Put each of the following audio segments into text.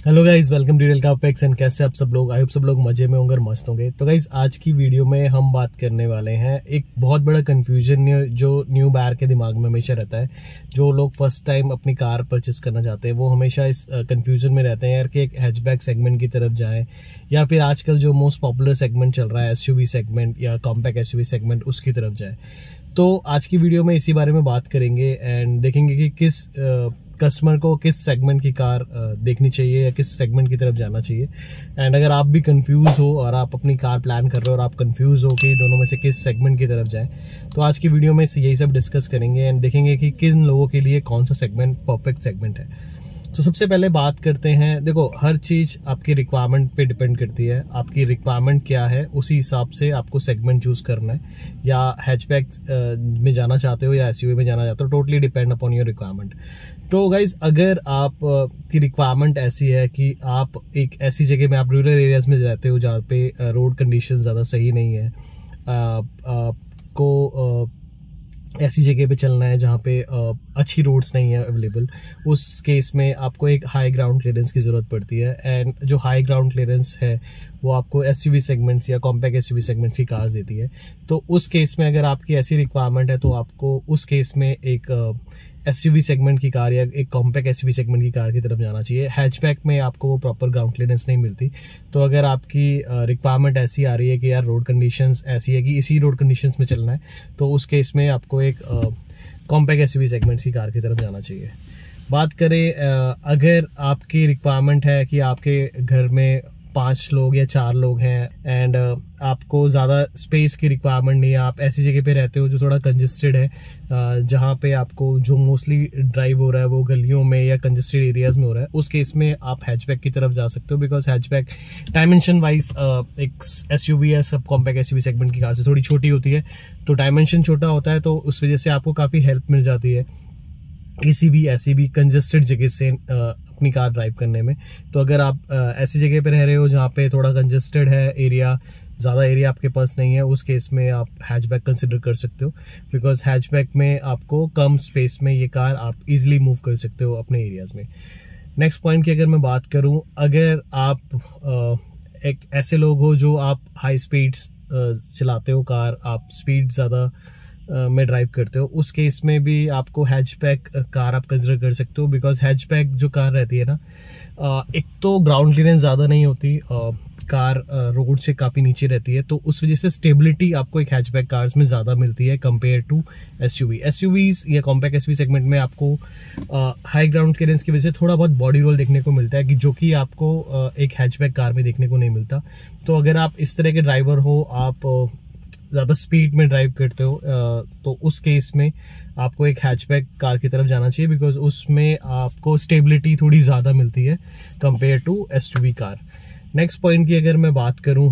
Hello guys, welcome to real car facts. And कैसे आप सब लोग? आई होप सब लोग मजे में होंगे और मस्त होंगे। तो गाइज आज की वीडियो में हम बात करने वाले हैं एक बहुत बड़ा कंफ्यूजन जो न्यू बायर के दिमाग में हमेशा रहता है। जो लोग फर्स्ट टाइम अपनी कार परचेस करना चाहते हैं वो हमेशा इस कंफ्यूजन में रहते हैं यार कि एक हैचबैक सेगमेंट की तरफ जाएं या फिर आजकल जो मोस्ट पॉपुलर सेगमेंट चल रहा है एसयूवी सेगमेंट या कॉम्पैक्ट एसयूवी सेगमेंट उसकी तरफ जाए। तो आज की वीडियो में इसी बारे में बात करेंगे एंड देखेंगे कि किस कस्टमर को किस सेगमेंट की कार देखनी चाहिए या किस सेगमेंट की तरफ जाना चाहिए। एंड अगर आप भी कंफ्यूज हो और आप अपनी कार प्लान कर रहे हो और आप कंफ्यूज हो कि दोनों में से किस सेगमेंट की तरफ जाएं, तो आज की वीडियो में यही सब डिस्कस करेंगे एंड देखेंगे कि किन लोगों के लिए कौन सा सेगमेंट परफेक्ट सेगमेंट है। तो सबसे पहले बात करते हैं, देखो हर चीज आपकी रिक्वायरमेंट पे डिपेंड करती है। आपकी रिक्वायरमेंट क्या है उसी हिसाब से आपको सेगमेंट चूज करना है। या हैचबैक में जाना चाहते हो या एसयूवी में जाना चाहते हो, totally depend upon your requirement. तो गाइज अगर आप की रिक्वायरमेंट ऐसी है कि आप एक ऐसी जगह में, आप रूरल एरियाज में रहते हो जहाँ पे रोड कंडीशन ज़्यादा सही नहीं है, आपको ऐसी जगह पे चलना है जहाँ पे अच्छी रोड्स नहीं है अवेलेबल, उस केस में आपको एक हाई ग्राउंड क्लियरेंस की ज़रूरत पड़ती है। एंड जो हाई ग्राउंड क्लियरेंस है वो आपको एसयूवी सेगमेंट्स या कॉम्पैक्ट एसयूवी सेगमेंट्स की कार्स देती है। तो उस केस में अगर आपकी ऐसी रिक्वायरमेंट है तो आपको उस केस में एक एसयूवी सेगमेंट की कार या एक कॉम्पैक्ट एसयूवी सेगमेंट की कार की तरफ जाना चाहिए। हैचबैक में आपको वो प्रॉपर ग्राउंड क्लियरेंस नहीं मिलती। तो अगर आपकी रिक्वायरमेंट ऐसी आ रही है कि यार रोड कंडीशंस ऐसी है कि इसी रोड कंडीशंस में चलना है, तो उस केस में आपको एक कॉम्पैक्ट एसयूवी सेगमेंट की कार की तरफ जाना चाहिए। बात करें अगर आपकी रिक्वायरमेंट है कि आपके घर में 5 लोग या 4 लोग हैं एंड आपको ज़्यादा स्पेस की रिक्वायरमेंट नहीं है, आप ऐसी जगह पे रहते हो जो थोड़ा कंजेस्टेड है, जहाँ पे आपको जो मोस्टली ड्राइव हो रहा है वो गलियों में या कंजेस्टेड एरियाज में हो रहा है, उस केस में आप हैचबैक की तरफ जा सकते हो। बिकॉज हैचबैक डायमेंशन वाइज एक एसयूवी या सब कॉम्पैक्ट एसयूवी सेगमेंट की कार से थोड़ी छोटी होती है, तो डायमेंशन छोटा होता है, तो उस वजह से आपको काफ़ी हेल्प मिल जाती है किसी भी ऐसी भी कंजेस्टेड जगह से अपनी कार ड्राइव करने में। तो अगर आप ऐसी जगह पे रह रहे हो जहाँ पे थोड़ा कंजेस्टेड है एरिया, ज़्यादा एरिया आपके पास नहीं है, उस केस में आप हैचबैक कंसिडर कर सकते हो। बिकॉज हैचबैक में आपको कम स्पेस में ये कार आप इजीली मूव कर सकते हो अपने एरियाज में। नेक्स्ट पॉइंट की अगर मैं बात करूँ, अगर आप एक ऐसे लोग हो जो आप हाई स्पीड्स चलाते हो कार, आप स्पीड ज़्यादा में ड्राइव करते हो, उस केस में भी आपको हैचबैक कार आप कंसिडर कर सकते हो। बिकॉज हैचबैक जो कार रहती है ना, एक तो ग्राउंड क्लियरेंस ज़्यादा नहीं होती, कार रोड से काफ़ी नीचे रहती है, तो उस वजह से स्टेबिलिटी आपको एक हैचबैक कार्स में ज़्यादा मिलती है कंपेयर टू एसयूवी। एसयूवीज या कॉम्पैक्ट एसयूवी सेगमेंट में आपको हाई ग्राउंड क्लियरेंस की वजह से थोड़ा बहुत बॉडी रोल देखने को मिलता है कि जो कि आपको एक हैचबैक कार में देखने को नहीं मिलता। तो अगर आप इस तरह के ड्राइवर हो, आप ज़्यादा स्पीड में ड्राइव करते हो, तो उस केस में आपको एक हैचबैक कार की तरफ जाना चाहिए। बिकॉज उसमें आपको स्टेबिलिटी थोड़ी ज़्यादा मिलती है compare to SUV car. Next point की अगर मैं बात करूं,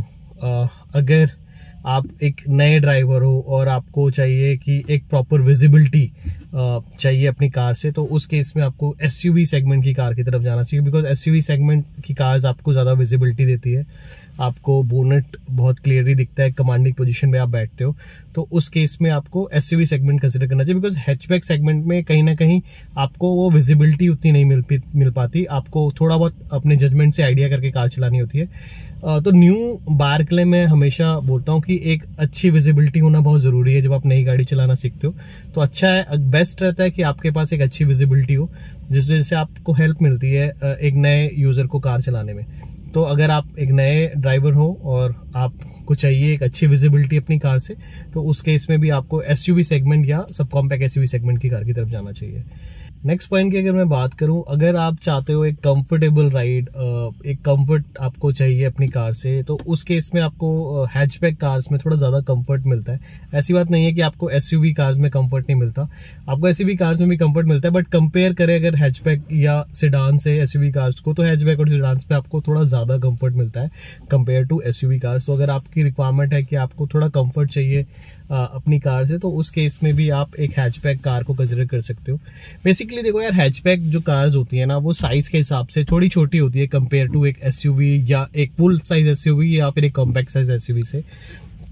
अगर आप एक नए ड्राइवर हो और आपको चाहिए कि एक प्रॉपर विजिबिलिटी चाहिए अपनी कार से, तो उस केस में आपको एसयूवी सेगमेंट की कार की तरफ जाना चाहिए। बिकॉज एसयूवी सेगमेंट की कार्स आपको ज़्यादा विजिबिलिटी देती है, आपको बोनेट बहुत क्लियरली दिखता है, कमांडिंग पोजीशन में आप बैठते हो, तो उस केस में आपको एसयूवी सेगमेंट कंसिडर करना चाहिए। बिकॉज हैचबैक सेगमेंट में कहीं ना कहीं आपको वो विजिबिलिटी उतनी नहीं मिल पाती, आपको थोड़ा बहुत अपने जजमेंट से आइडिया करके कार चलानी होती है। तो न्यू बायर के लिए मैं हमेशा बोलता हूँ कि एक अच्छी विजिबिलिटी होना बहुत ज़रूरी है जब आप नई गाड़ी चलाना सीखते हो। तो अच्छा है, बेस्ट रहता है कि आपके पास एक अच्छी विजिबिलिटी हो, जिस वजह से आपको हेल्प मिलती है एक नए यूज़र को कार चलाने में। तो अगर आप एक नए ड्राइवर हो और आपको चाहिए एक अच्छी विजिबिलिटी अपनी कार से, तो उस केस में भी आपको एसयूवी सेगमेंट या सब कॉम्पैक्ट एसयूवी सेगमेंट की कार की तरफ जाना चाहिए। नेक्स्ट पॉइंट की अगर मैं बात करूं, अगर आप चाहते हो एक कंफर्टेबल राइड, एक कंफर्ट आपको चाहिए अपनी कार से, तो उस केस में आपको हैचबैक कार्स में थोड़ा ज़्यादा कंफर्ट मिलता है। ऐसी बात नहीं है कि आपको एसयूवी कार्स में कंफर्ट नहीं मिलता, आपको एसयूवी कार्स में भी कंफर्ट मिलता है। बट कंपेयर करें अगर हैचबैक या सेडान से एसयूवी कार्स को, तो हैचबैक और सेडान पे आपको थोड़ा ज़्यादा कंफर्ट मिलता है कंपेयर टू एसयूवी कार्स। तो अगर आपकी रिक्वायरमेंट है कि आपको थोड़ा कंफर्ट चाहिए अपनी कार से, तो उस केस में भी आप एक हैचबैक कार को कंसिडर कर सकते हो। बेसिकली देखो यार, हैचबैक जो कार्स होती है ना, वो साइज के हिसाब से थोड़ी छोटी होती है कंपेयर टू एक एसयूवी या एक फुल साइज एसयूवी या फिर एक कॉम्पैक्ट साइज एसयूवी से।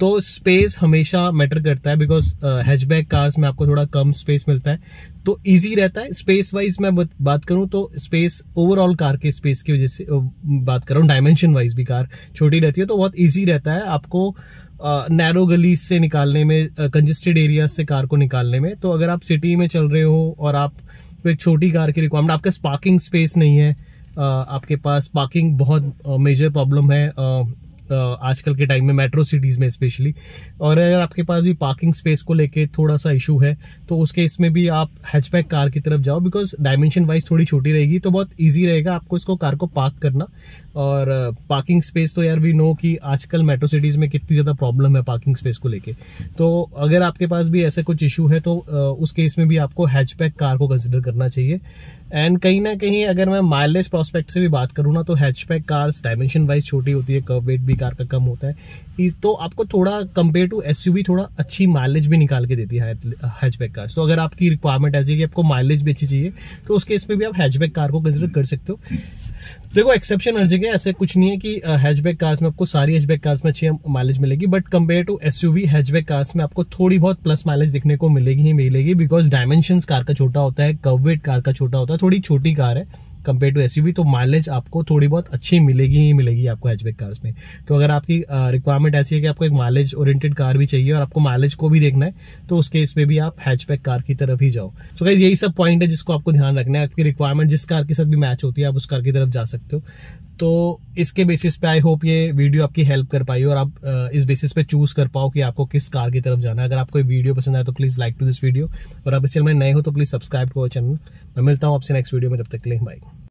तो स्पेस हमेशा मैटर करता है, बिकॉज हैचबैक कार्स में आपको थोड़ा कम स्पेस मिलता है, तो इजी रहता है। स्पेस वाइज मैं बात करूं तो स्पेस ओवरऑल कार के स्पेस की वजह से बात कर रहा हूँ, डायमेंशन वाइज भी कार छोटी रहती है, तो बहुत इजी रहता है आपको नैरो गली से निकालने में, कंजेस्टेड एरिया से कार को निकालने में। तो अगर आप सिटी में चल रहे हो और आप एक छोटी कार की रिक्वायरमेंट, आपके पास पार्किंग स्पेस नहीं है, आपके पास पार्किंग बहुत मेजर प्रॉब्लम है आजकल के टाइम में मेट्रो सिटीज में स्पेशली, और अगर आपके पास भी पार्किंग स्पेस को लेके थोड़ा सा इशू है तो उस केस में भी आप हैचबैक कार की तरफ जाओ, बिकॉज डायमेंशन वाइज थोड़ी छोटी रहेगी, तो बहुत इजी रहेगा आपको इसको कार को पार्क करना। और पार्किंग स्पेस तो यार वी नो कि आजकल मेट्रो सिटीज में कितनी ज्यादा प्रॉब्लम है पार्किंग स्पेस को लेके, तो अगर आपके पास भी ऐसा कुछ इशू है तो उस केस में भी आपको हैचबैक कार को कंसिडर करना चाहिए। एंड कहीं ना कहीं अगर मैं माइलेज प्रोस्पेक्ट से भी बात करूँ ना, तो हैचबैक कार्स डायमेंशन वाइज छोटी होती है, कर्व वेट भी कार का कम होता है, तो आपको थोड़ा कंपेयर टू एसयूवी थोड़ा अच्छी माइलेज भी निकाल के देती है हैचबैक कार्स। तो अगर आपकी रिक्वायरमेंट ऐसी है कि आपको माइलेज भी अच्छी चाहिए तो उस केस में भी आप हैचबैक कार को कंसिडर कर सकते हो। देखो एक्सेप्शन हर जगह, ऐसे कुछ नहीं है कि हैचबैक कार्स में आपको सारी हैचबैक कार्स में अच्छी माइलेज मिलेगी, but compare to SUV hatchback cars में आपको थोड़ी बहुत प्लस माइलेज दिखने को मिलेगी ही मिलेगी, बिकॉज डायमेंशंस कार का छोटा होता है, कर्व वेट कार का छोटा होता है, थोड़ी छोटी कार है कंपेयर टू एसयूवी, तो माइलेज आपको थोड़ी बहुत अच्छी मिलेगी ही मिलेगी आपको हैचबैक कार्स में। तो अगर आपकी रिक्वायरमेंट ऐसी है कि आपको एक माइलेज ओरिएंटेड कार भी चाहिए और आपको माइलेज को भी देखना है, तो उस केस में भी आप हैचबैक कार की तरफ ही जाओ। सो गाइस यही सब पॉइंट है जिसको आपको ध्यान रखना है, आपकी रिक्वायरमेंट जिस कार के साथ भी मैच होती है आप उस कार की तरफ जा सकते हो। तो इसके बेसिस पे आई होप ये वीडियो आपकी हेल्प कर पाई और आप इस बेसिस पे चूज कर पाओ कि आपको किस कार की तरफ जाना है। अगर आपको वीडियो पसंद आए तो please like to this video, और आप इस चैनल में नए हो तो please subscribe to our channel. मैं मिलता हूँ आपसे नेक्स्ट वीडियो में, तब तक के लिए बाय।